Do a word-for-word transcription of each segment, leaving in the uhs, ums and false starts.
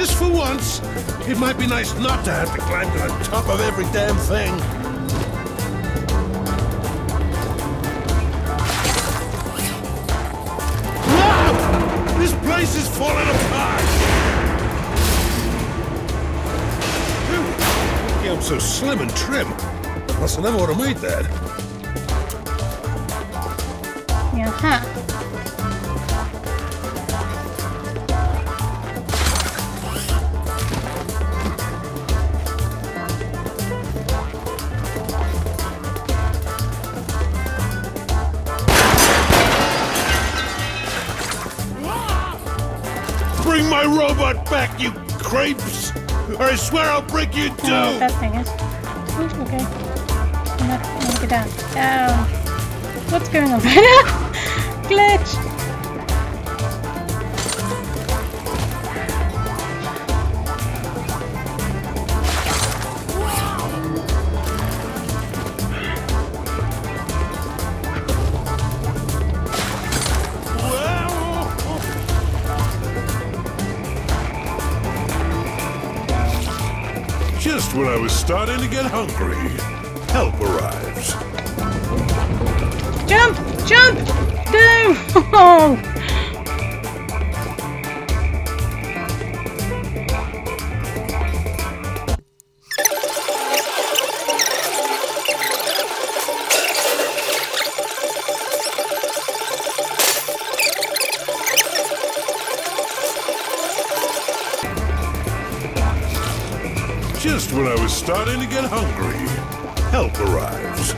Just for once, it might be nice not to have to climb to the top of every damn thing. Wow! This place is falling apart! Phew. I'm so slim and trim. Must have never would have made that. Yeah, huh. Bring my robot back, you crepes! Or I swear I'll break you too! I don't know what that thing is. Ooh, okay. I'm not, I'm gonna get down. Down! What's going on right now? Glitch! Just when I was starting to get hungry, help arrives. Jump! Jump! No! Oh. Just when I was starting to get hungry, help arrives.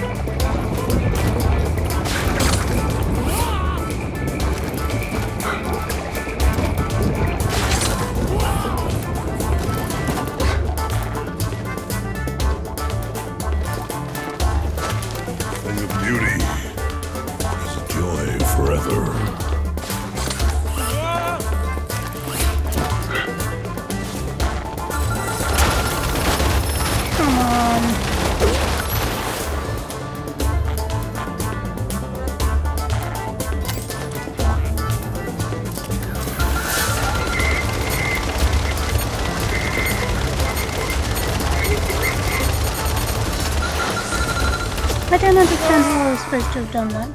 Thing of beauty is a joy forever. I don't understand how I was supposed to have done that.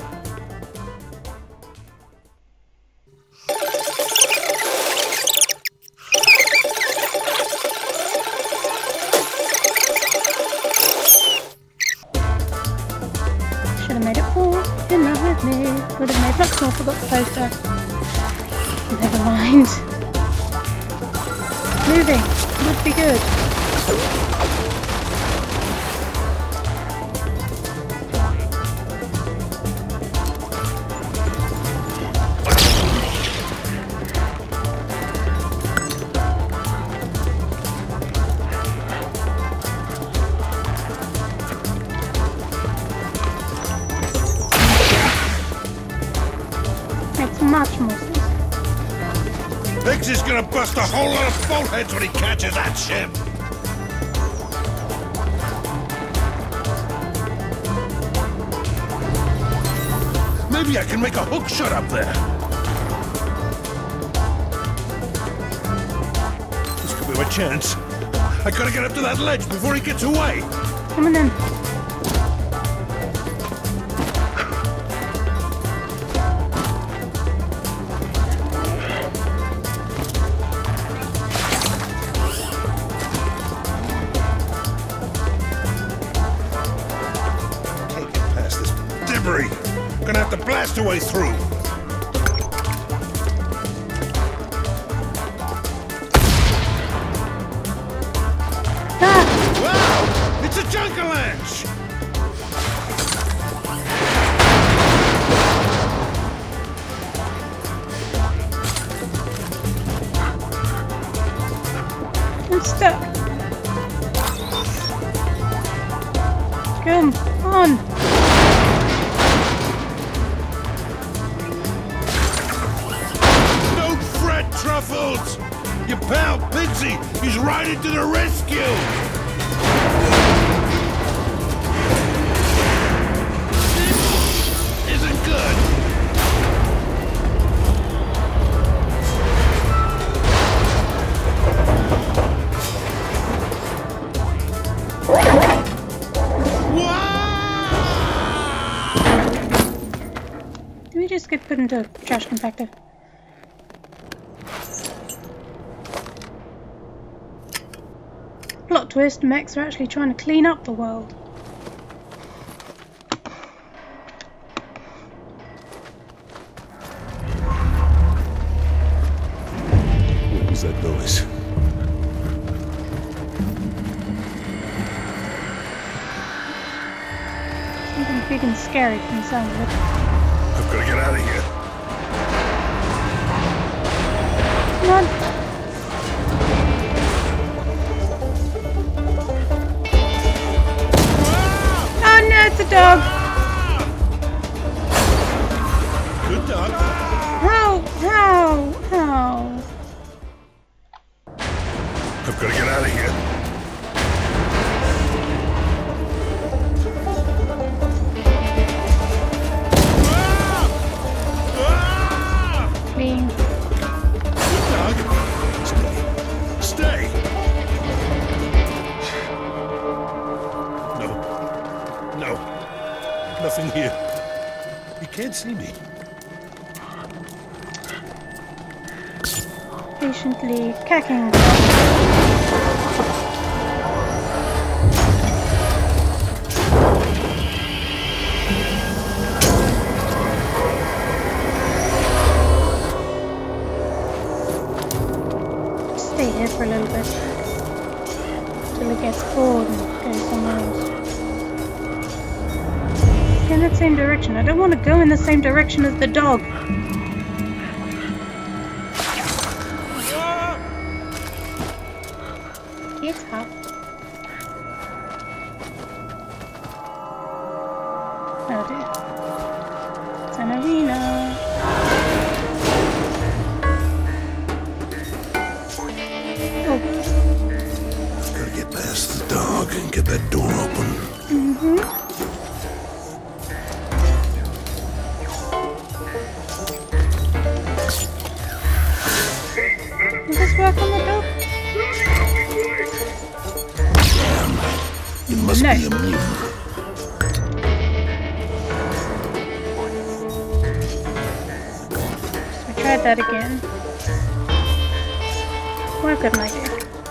Should have made it fall. Didn't have with me. Would have made lots more. Forgot the poster. Never mind. Moving would be good. Much more sense. Pigsy's gonna bust a whole lot of bolt heads when he catches that ship! Maybe I can make a hook shot up there. This could be my chance. I gotta get up to that ledge before he gets away! Come on then. Gonna have to blast a way through. Ah. Wow! It's a junkalanche! I'm stuck. Come on. Truffles! Your pal Pigsy is riding to the rescue! This isn't good! into a trash compactor. Plot twist, mechs are actually trying to clean up the world. What was that noise? Something big and scary from the sound of it. I've got to get out of here. Come on. Oh no, it's a dog! Good dog. How? How? How? I've got to get out of here. Clean. Good dog. Stay. Stay. No. No. Nothing here. You can't see me. Patiently cacking. Stay here for a little bit. Till it gets bored and goes somewhere else. Go in that same direction. I don't want to go in the same direction as the dog. It's up. Oh dear. It's an arena. Oh. Gotta get past the dog and get that door open. Mm-hmm. Will this work on the dog? It must No. be immune. So we tried that again. Well, I've got an idea.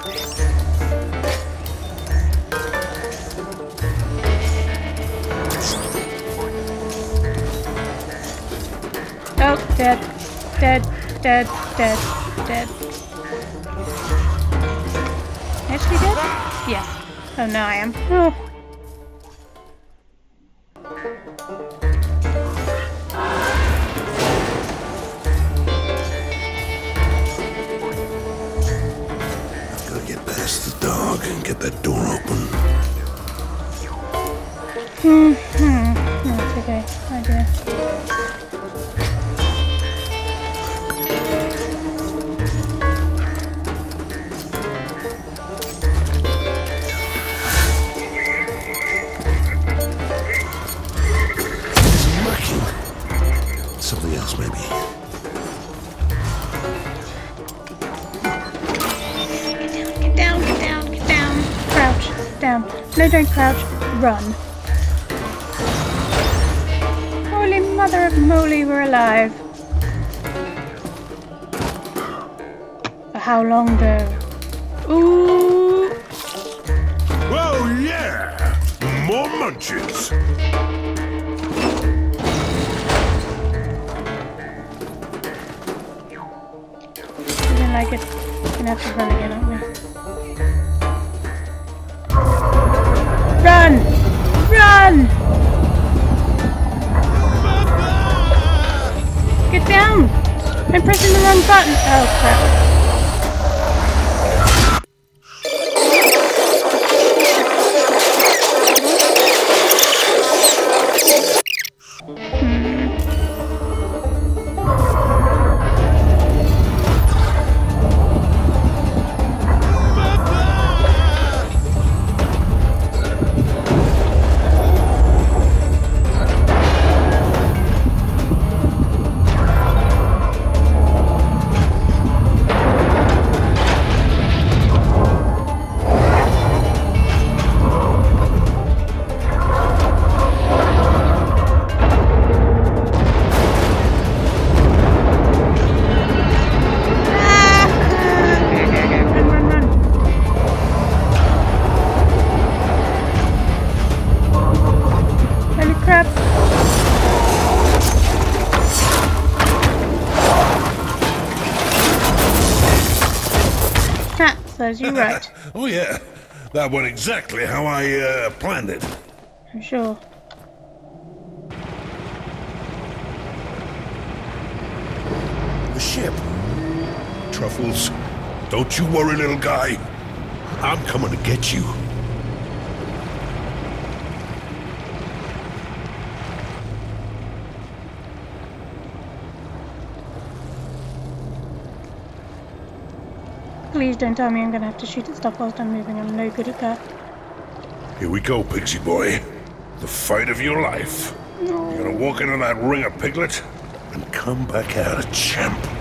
Oh, dead. Dead. Dead. Dead. Dead. Actually dead? Yes. Oh, no, I am. Oh. I've got to get past the dog and get that door open. Hmm. Hmm. No, it's okay. Idea. Something else, maybe. Get down, get down, get down. Crouch. Down. No, don't crouch. Run. Holy mother of moly, we're alive. For how long, though? Ooh. Oh, yeah! More munches! Like it. We're gonna have to run again, aren't we? Run! Run! Get down! I'm pressing the wrong button! Oh crap. serves you right. Oh yeah, that went exactly how I uh, planned it. I'm sure. The ship. Truffles, don't you worry, little guy. I'm coming to get you. Please don't tell me I'm going to have to shoot at stuff whilst I'm moving. I'm no good at that. Here we go, Pigsy boy. The fight of your life. No. You're gonna walk into that ring of piglet and come back out a champ.